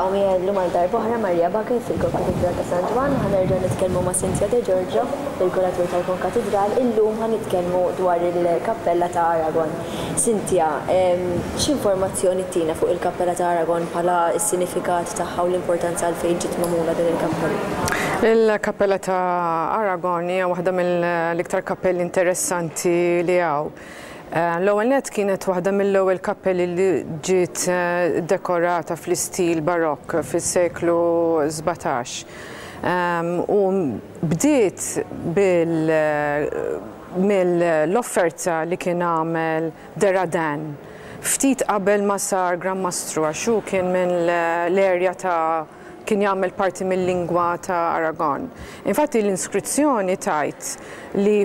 l-lum għal darba oħra Marija Bakir fil-Co-Cathedral ta' San Ġwan, ħanerġgħu nitkellmu ma' Cynthia de Giorgio, il-curator tal-Co-Cathedral, illum ħanitkellmu dwar il-Kappella ta' Aragon. Cynthia, x'informazzjoni tina fuq il-Kappella ta' Aragon bħala s-sinifikat tagħha u l-importanza għalfejn ġiet magħmula din il-kappella? Il-Kappella ta' Aragon hija waħda mill-iktar kappelli interessanti li hawn. L-ewwel nett kienet waħda mill-ewwel kappelli li ġiet dekorata fl-istil barokk fis-seklu 17. U bdiet mill-offerta li kien għamel Aragon ftit qabel ma sar Gran Mastru għax hu kien minn l-erja ta' kien jagħmel parti mill-lingwa ta' Aragon. Infatti l-inskrizzjoni tajt li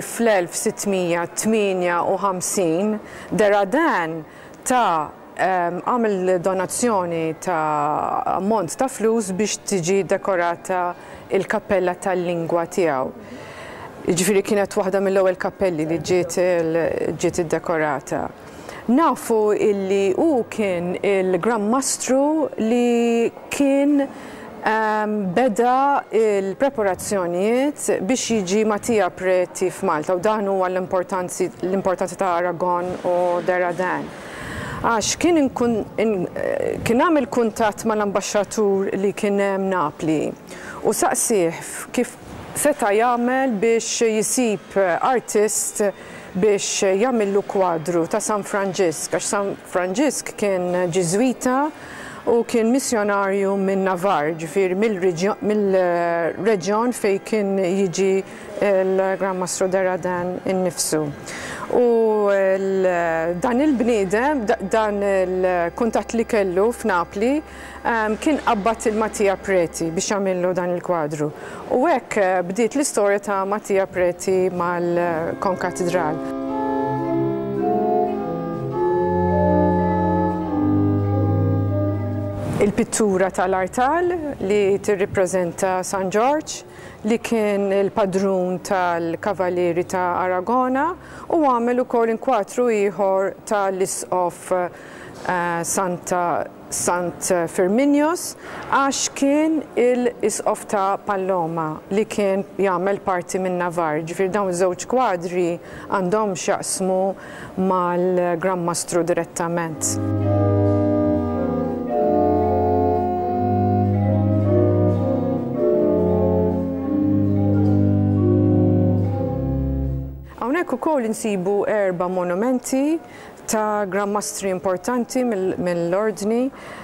fl-1658 Aragon għamel donazzjoni ta' ammont ta' flus biex tiġi dekorata il-kappella tal-lingwa tiegħu. Jiġifieri kienet waħda mill-ewwel kappelli li ġiet iddekorata. Nafu illi hu kien il-Gran Mastru li kien beda il-preparazzjonijiet biex jiġi Mattia Preti f'Malta u dan huwa l-importanza ta' Aragon u Aragon. Għax kien għamel kuntatt mal-ambaxxatur li kien hemm Napli u saqsih kif seta' jagħmel biex jisib artist biex jagħmillu kwadru ta' San Franġisk, għax San Franġisk kien Ġiżwita u kien missjonarju minn Navarre, ġifieri mill-reġjon fejn kien jiġi l-Gran Mastru Aragon innifsu. U dan il-bniedem, dan il-kuntatt li kellu f'Napli kien qabbat il-Mattia Preti biex jagħmillu dan il-kwadru. U hekk bdiet l-istorja ta' Mattia Preti mal-Co-Cathedral. Il-pittura tal-artal li tirrippreżenta San George li kien il-padrun tal-Kavalieri ta' Aragona u għamel ukoll inkwatru ieħor tal-isqof Sant Firminius għax kien il-isqof ta' Paloma li kien jagħmel parti minn Navarre. Ġifieri dawn iż-żewġ kwadri għandhom x'jaqsmu mal-Gran Mastru direttament. Hawnhekk ukoll insibu 4 monumenti ta' Gran Mastri importanti mill-ordni.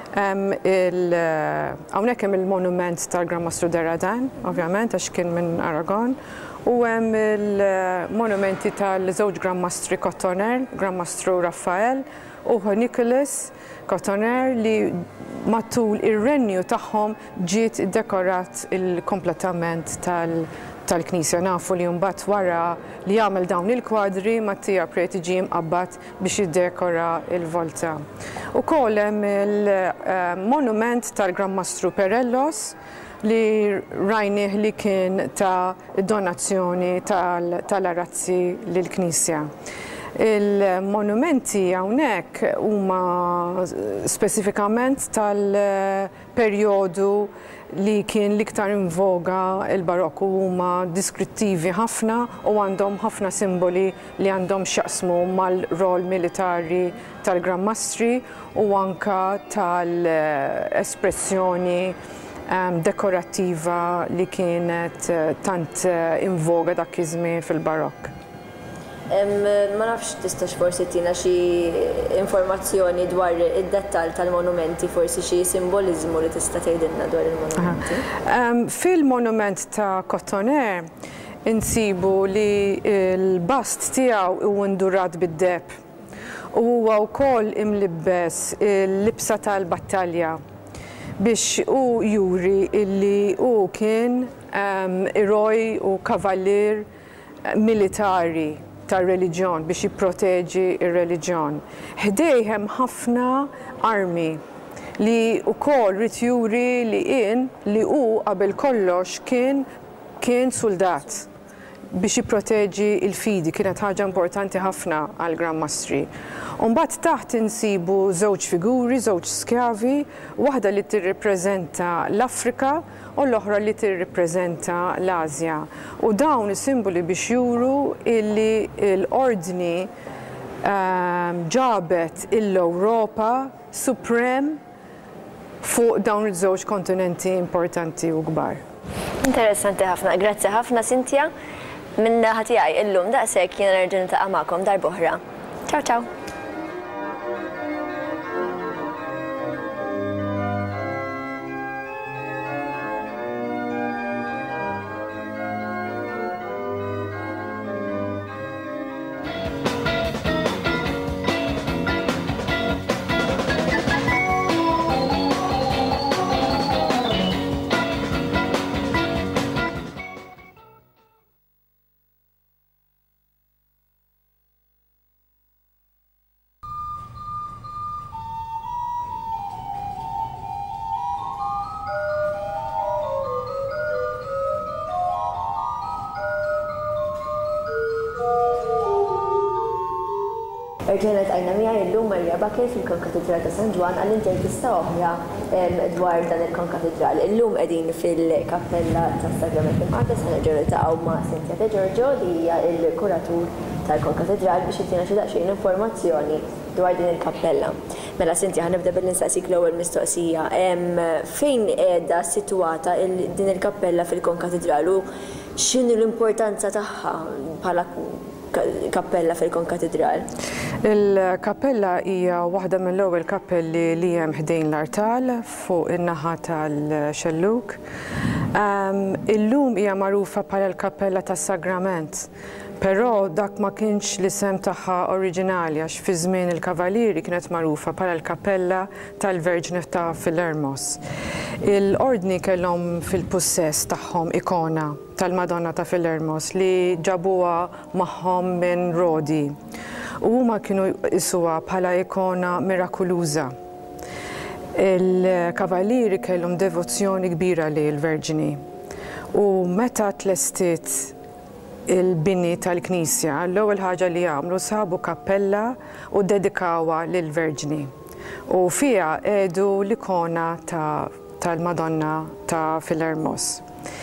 Hawnhekk hemm il-monument tal-Gran Mastru Aragon, ovvjament għax kien minn Aragon, u hemm il-monumenti tal-żewġ Gran Mastri Cotoner, Gran Mastru Raffael u Nicholas Cotoner li matul ir-renju tagħhom ġiet iddekorat il-kompletament tal-Knisja. Nafu li mbagħad wara li jagħmel dawn il-kwadri Mattia Preti ġie mqabbad biex jiddekora l-volta. Ukoll hemm il-monument tal-Gran Mastru Perellos li rajnieh li kien ta' donazzjoni tal-arazzi lill-Knisja. Il-monumenti hawnhekk huma speċifikament tal-perjodu li kien l-iktar invoga il-barokku huma diskrittivi ħafna u għandhom ħafna simboli li għandhom x'jaqsmu mal-rol militari tal-Gran Mastri u anka tal-espressjoni dekorattiva li kienet tant invoga dak iż-żmien fil-barokk. Ma nafx tistax forsi tina xi informazzjoni dwar id-dettall tal-monumenti, forsi xi simboliżmu li tista' tgħidilna dwar il-monumenti? Fil-monument ta' Cotoner insibu li l-bast tiegħu huwa ndurat bid-deb u huwa wkoll imlibbes il-libsa tal-battalja biex hu juri illi hu kien eroj u kavallier militari tar-reliġjon biex jipproteġi r-reliġjon. Ħdejh hemm ħafna armi li wkoll rid juri li hu qabel kollox kien soldat biex jipproteġi l-fidi, kienet ħaġa importanti ħafna għall Gran Mastri. Mbagħad taħt insibu żewġ figuri, żewġ skjavi, waħda li tirrippreżenta l-Afrika u l-oħra li tirrippreżenta l-Asja. U dawn is-simboli biex juru illi l-ordni ġabet l-Ewropa suprem fuq dawn iż-żewġ kontinenti importanti u kbar. Interessanti ħafna, grazzi ħafna Cynthia. Minna ħatijaj illum daqshekk jiena nerġa' niltaqa' magħkom darb'oħra. Ciao ciao. Ġenet għajna mija illum Marja Bakir fil-Kon-Katedral ta' San Ġwan għall-intervista oħra dwar dan il-Kon-Katedral. Illum qegħdin fil-Kappella tas-Sagrament Imqaddes ħanerġgħu niltaqgħu ma' Cynthia de Giorgio li hija l-kuratur tal-Kon-Katedral biex jagħtina xi daqsxejn informazzjoni dwar din il-kappella. Mela Cynthia ħanibda bil-nistaqsik l-ewwel mistoqsija. Fejn qiegħda situata din il-kappella fil-Kon-Katedral u x'inhi l-importanza tagħha bħala kappella fil-Kon-Katedral? Il-kappella hija waħda mill-ewwel kappelli li hemm ħdejn l-artal fuq in-naħa tal-Xelluk. Illum hija magħrufa bħala l-Kappella tas-Sagrament, però dak ma kienx l-isem tagħha oriġinali għax fi żmien il-Kavalieri kienet magħrufa bħala l-Kappella tal-Verġni ta' Filermos. Il-ordni kellhom fil-pussess tagħhom ikona tal-Madonna ta' Filermos li ġabuha magħhom minn Rodi. U huma kienu jisuha bħala ikona mirakuluża. Il-Kavalieri kellhom devozzjoni kbira li l-Verġini. U meta tlestiet il-bini tal-Knisja, l-ewwel ħaġa li għamlu sabu kappella u dedikawha lill-Verġini. U fiha għedu l-ikona tal-Madonna ta' Filermos.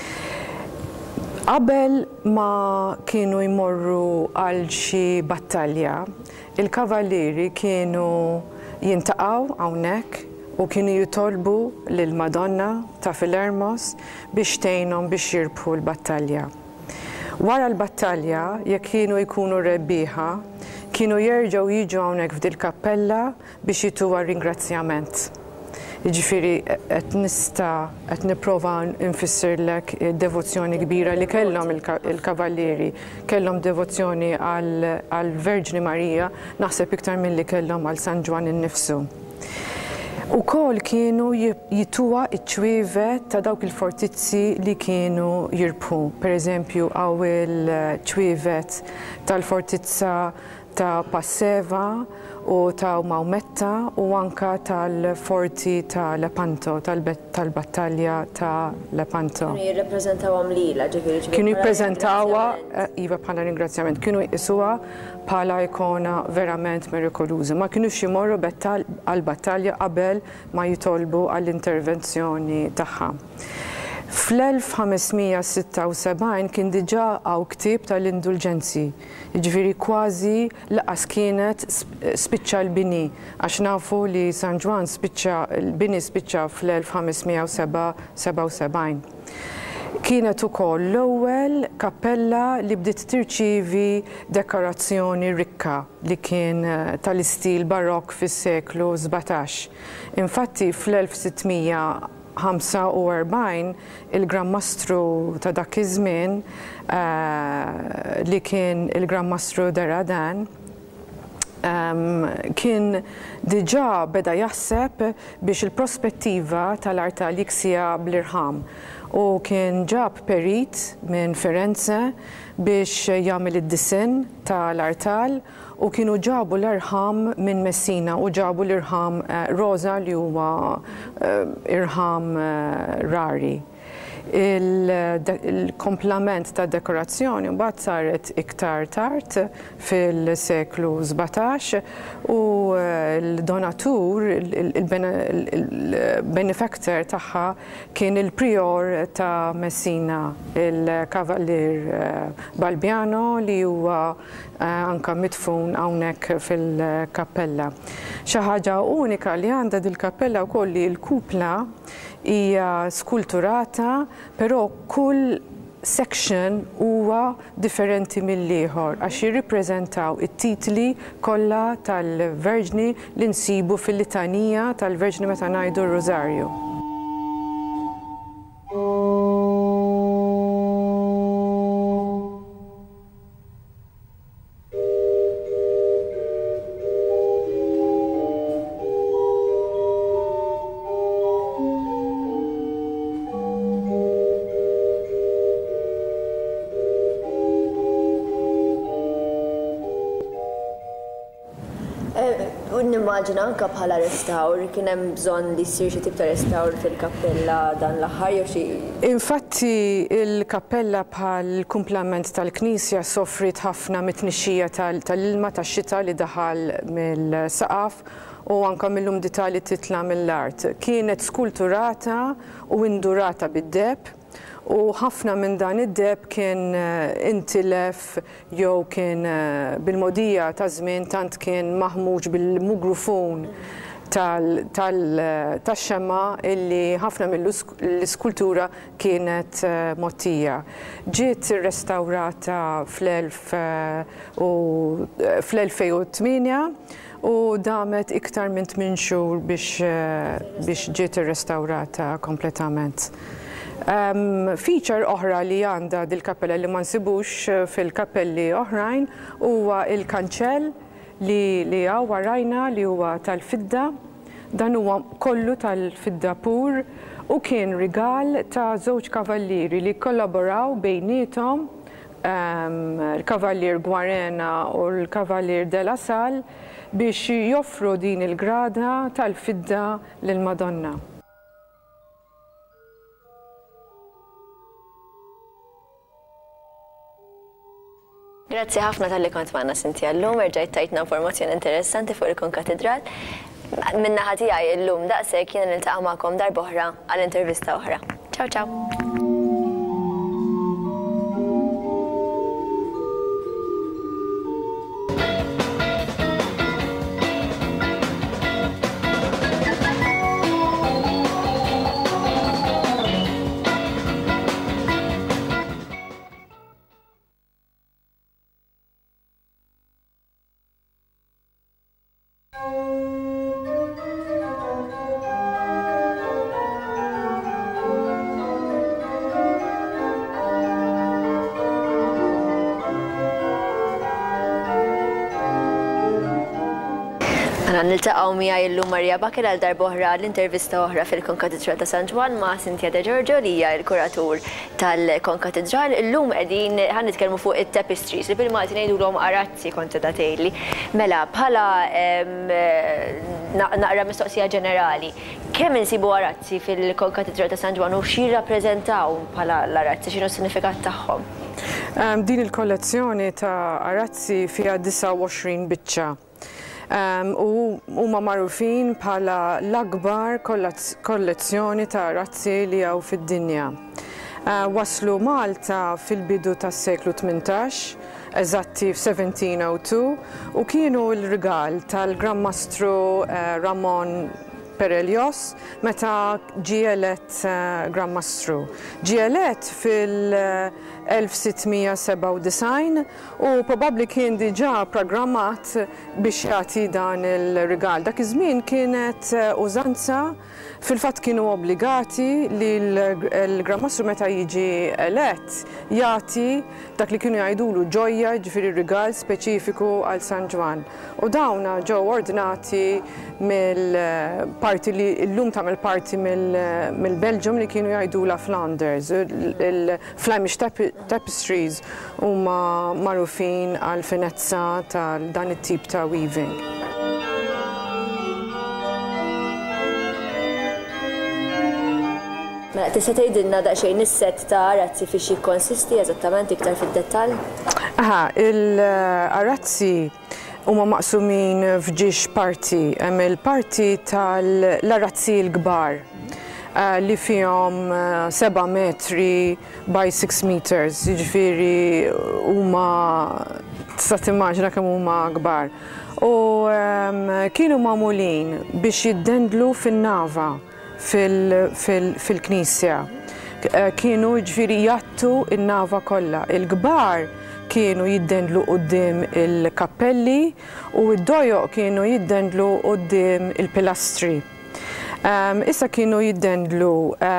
Qabel ma kienu jmorru għal xi battalja, il-Kavalieri kienu jintaqgħu hawnhekk u kienu jitolbu lill-Madonna ta' Filermos biex tgħinhom biex jirbħu l-battalja. Wara l-battalja, jekk kienu jkunu rebbieħa, kienu jerġgħu jiġu hawnhekk f'dil kappella biex jituha ringrazzjament. Jiġifieri qed nipprova nfissirlek id-devozzjoni kbira li kellhom il-Kavalieri, kellhom devozzjoni għall-Verġni Marija naħseb iktar milli kellhom għal San Ġwan innifsu. Ukoll kienu jituha ċ-ċwievet ta' dawk il-fortizzi li kienu jirbħu. Pereżempju hawn il-ċwievet tal-fortizza ta' Passeva u ta' Maumetta u anka tal-forti ta' Lepanto, tal-battalja ta' Lepanto. Kienu jirrepreżentawhom lilha, ġifieri. Kienu jippreżentawha iva bħala ringrazzjament, kienu jqisuha bħala ikona verament mirikoluża. Ma kinux jimorru għall-battalja qabel ma jitolbu għall-intervenzjoni tagħha. Fl-1576 kien diġà hawn ktieb tal-indulġenzi, jiġifieri kważi laqas kienet spiċċa l-bini għax nafu li San Ġwan l-bini spiċċa fl-1577. Kienet ukoll l-ewwel kappella li bdiet tirċievi dekorazzjoni rikka li kien tal-istil barokk fis-seklu 17. Infatti fl-1645 il-Gran Mastru ta' dak iż-żmien li kien il-Gran Mastru d'Aragon kien diġà beda jaħseb biex il-prospettiva tal-artal jiksija bl-irħam u kien ġab perit minn Firenze biex jagħmel id-disinn tal-artal u kienu ġabu l-irħam minn Messina u ġabu l-irħam roza li huwa irħam rari. Il-komplement ta' dekorazzjoni mbagħad saret iktar tard fil-seklu 17 u l-donatur, il-benefactor tagħha kien il-prior ta' Messina, il-Kavallier Balbiano li huwa anka midfun hawnhekk fil-kappella. Xi ħaġa unika li għandha dil-kappella wkoll li l-kupla hija skulturata, però kull section huwa differenti mill-ieħor għax jirrippreżentaw it-titli kollha tal-Verġni li nsibu fil-litanija tal-Verġni meta ngħidu r-Rożarju. Nimmaġina anke bħala restawr kien hemm bżonn li jsir xi tip ta' restawr fil-kappella dan l-aħħar jew xi. Infatti il-kappella bħal kumplament tal-Knisja soffrit ħafna mit-tnixxija tal-ilma tax-xita li daħal mill-saqaf u anke mill-umdità li titla' mill-art. Kienet skulturata u indurata bid-deb. U ħafna minn dan id-deb kien intilef jew kien bil-modija ta' żmien tant kien maħmuġ bil-mugrufun tax-xemma illi ħafna mill-iskultura kienet mottija. Ġiet irrestawrata fl-2008 u damet iktar minn 8 xhur biex ġiet irrestawrata kompletament. Feature oħra li għandha dil-kappella li ma nsibux fil-kappelli oħrajn huwa il-kanċell li warajna li huwa tal-fidda. Dan huwa kollu tal-fidda pur u kien rigal ta' żewġ kavallieri li kollaboraw bejniethom, il-Kavallier Guarena u l-Kavallier de la Salle biex joffru din il-grada tal-fidda lill-Madonna. Grazzi ħafna tal-li kont magħna Cynthia llum, erġajt tajtna informazzjoni interessanti fuq il-Co-Cathedral. Min-naħa tiegħi llum daqshekk jiena niltaqa' magħkom darb'oħra għall-intervista oħra. Ciao ciao. Niltaqgħu miegħi llum Marija Baker għal darba oħra l-intervista oħra fil-Co-Cathedral ta' San Ġwan ma' Cynthia de Giorgio li hija l-kuratur tal-Co-Cathedral. Illum qegħdin nitkellmu fuq it-tapestries li bil-Malti ngħidulhom arazzi kontu da tgħidli. Mela bħala naqra mistoqsija ġenerali, kemm insibu arazzi fil-Co-Cathedral ta' San Ġwan u x'jirrappreżentaw bħala l-arazzi, x'inhu s-sinifikat tagħhom? Din il-kollezzjoni ta' arazzi fiha 29 biċċa. U huma magħrufin bħala l-akbar kollezzjoni ta' arazzi li hawn fid-dinja. Waslu Malta fil-bidu tas-seklu 18, eżatti f'1702, u kienu l-rigal tal-Gran Mastru Ramon Perelios meta ġie elett Gran Mastru. Ġie elett fil-1697 u probabbli kien diġà programmat biex jagħti dan il-rigal. Dak iż-żmien kienet użanza, fil-fatt kienu obbligati li l-Gran Mastru meta jiġi elett jagħti dak li kienu jgħidulu ġojja, ġifieri rigal speċifiku għal San Ġwan. U dawna ġew ordnati mill-parti li llum tagħmel parti mill-Belġium li kienu jgħidula Flanders. Il-Flemish tapestries huma magħrufin għal finezza ta' dan it-tip ta' weaving. Mela, tista' tgħidilna daqsxejn is-set ta' arazzi fiex jikkonsisti eżattament iktar fid-dettall? Il-arazzi huma maqsumin f'ġiex parti, hemm il-parti tal-arazzi l-kbar li fihom 7 metri by 6 meters, jiġifieri huma tista' timmaġina kemm huma kbar. U kienu magħmulin biex jiddendlu fin-nava fil-Knisja. Kienu jiġifieri jattu n-nava kollha. Il-kbar kienu jiddendlu quddiem il-kappelli u d-dojoq kienu jiddendlu quddiem il-pilastri. Issa kienu jiddendlu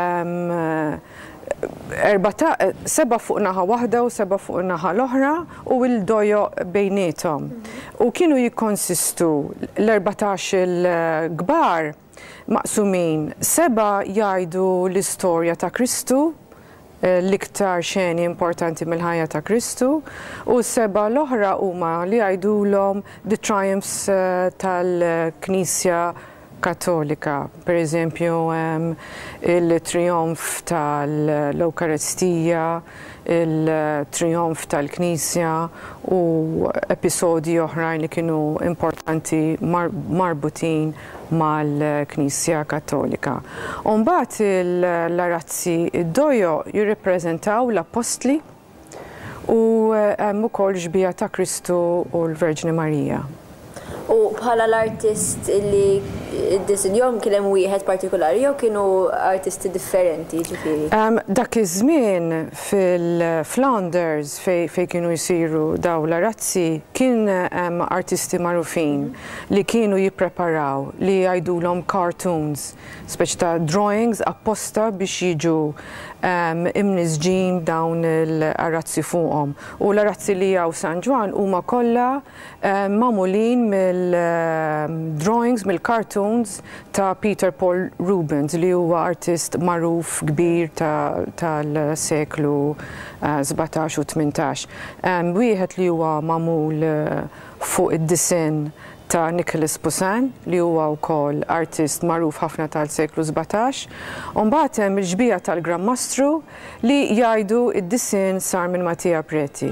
7 fuq naħa waħda u 7 fuq naħa l-oħra u l-dojoq bejniethom. U kienu jikkonsistu l-14 il-kbar maqsumin 7 jgħidu l-istorja ta' Kristu, l-iktar xeni importanti mill-ħajja ta' Kristu, u 7 l-oħra huma li jgħidulhom the triumphs tal-Knisja Kattolika. Per eżempju, il-trionf tal-Ewkaristija, il-trionf tal-Knisja u episodi oħrajn li kienu importanti marbutin mal-Knisja Kattolika. Mbagħad l-arazzi id-dojo jirrappreżentaw l-Apostli u hemm ukoll ġbija ta' Kristu u l-Verġni Marija. U bħala l-artist li id-disinjom kien hemm wieħed partikolari jew kienu artisti differenti ġifieri? Dak iż-żmien fil-Flanders fejn kienu jsiru daw l-arazzi kien hemm artisti magħrufin li kienu jippreparaw li jgħidulhom cartoons, speċi ta' drawings apposta biex jiġu imnisġin dawn l-arazzi fuqhom. U l-arazzi li jew San Ġwan huma kollha magħmulin mill-drawings, mill-cartoons ta' Peter Paul Rubens li huwa artist magħruf kbir tal-seklu 17 u 18. Wieħed li huwa magħmul fuq id-disinn ta' Nicholas Poussin li huwa wkoll artist magħruf ħafna tal-seklu 17. U mbagħad hemm il-ġbija tal-Gran Mastru li jgħidu id-disinn sar minn Mattia Preti.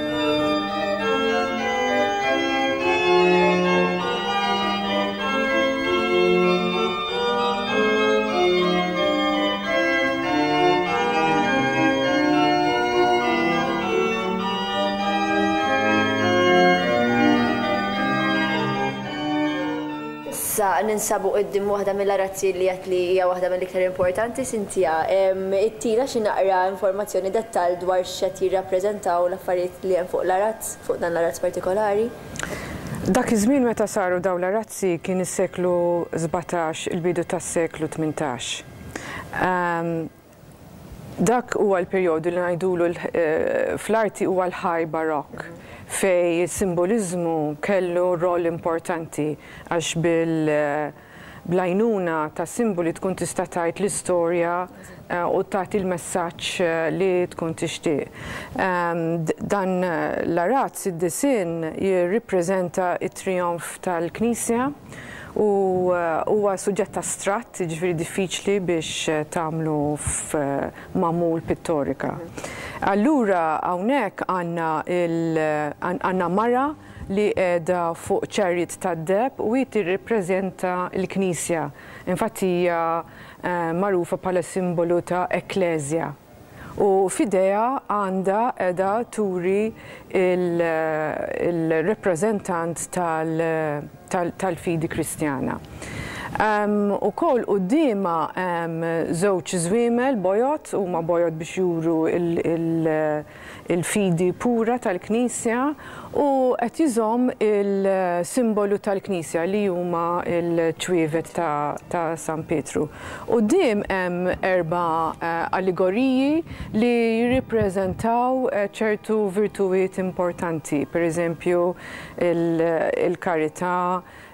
Ninsabu qiddim waħda mill-arazzi li għat li hija waħda mill-iktar importanti, Cynthia. Ittila xi naqra informazzjoni dettall dwar x'qed jirrappreżentaw l-affarijiet li hemm fuq l-arazz, fuq dan l-arazz partikolari? Dak iż-żmien meta saru dawn l-arazzi kien is-seklu 17, il-bidu tas-seklu 18. Dak huwa l-perjodu li ngħidulu fl-arti huwa l-High Baroque, fej il-simbolizmu kellu rol importanti għax bil-għajnuna ta' simboli tkun tista' tgħid l-istorja u tagħti l-messaġġ li tkun tixtieq. Dan l-arazz id-disinn jirrippreżenta t-trionf tal-Knisja u huwa suġġett astratt, jiġifieri diffiċli biex tagħmlu f'magħmul pittorika. Allura hawnhekk għandna mara li qiegħda fuq ċarriet tad-deb u hi tirrippreżenta l-Knisja. Infatti hija magħrufa bħala simbolu ta' ekklesja. U f'idejha għandha qiegħda turi il-rappreżentant tal-fidi Kristjana. Ukoll qudiema żewġ żwiemel bojot huma bojot biex juru il-fidi pura tal-Knisja u qed iżomm il-simbolu tal-Knisja li huma l-ċwievet ta' San Petru. Quddiem hemm 4 allegoriji li jirrippreżentaw ċertu virtujiet importanti, pereżempju il-karità,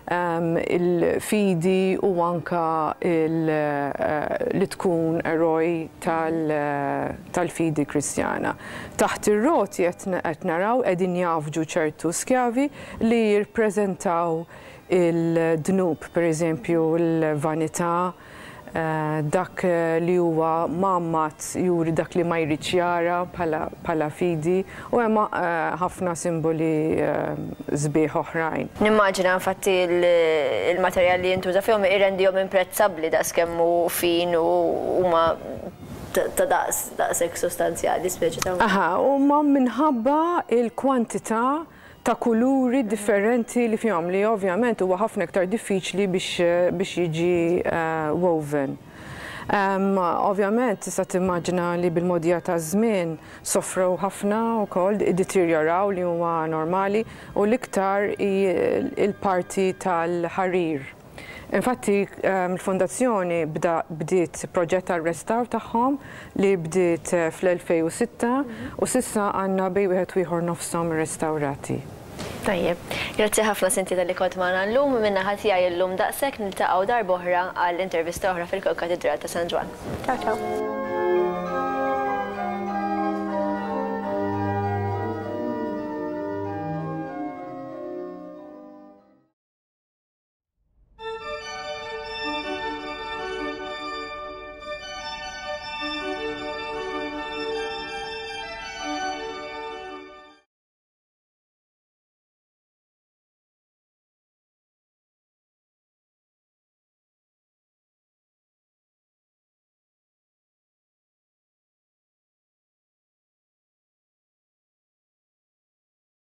il-fidi u anka li tkun eroj tal-fidi Kristjana. Taħt ir-roti qed naraw qegħdin jafġu ċertu skjavi li jirrappreżentaw il-dnub, pereżempju l-vanità, dak li huwa mammat juri dak li ma jridx jara bħala fidi u hemm ħafna simboli sbieħ oħrajn. Nimmaġina infatti il-materjal li jintuża fihom irrendihom imprezzabbli daqskemm hu fin u huma ta' daqshekk sostanzjali speċi ta' Aha, huma minħabba il-kwantità ta' kuluri differenti li fihom li ovvjament huwa ħafna iktar diffiċli biex jiġi woven. Ovvjament tista' timmaġina li bil-modija ta' żmien sofrew ħafna wkoll iddeterjoraw li huwa normali u l-iktar il-parti tal-ħarir. Infatti, il-fondazzjoni bdiet proġett tal-restawr tagħhom li bdiet fl-2006 u sissa għandna bej wieħed u ieħor nofshom restawrati. Tajjeb, grazzi ħafna Cynthia li kont magħna llum minna ħadd tiegħi llum daqshekk niltaqgħu darb'oħra għall intervista oħra fil-Co-Cathedral ta' San Ġwan. Ciao ciao.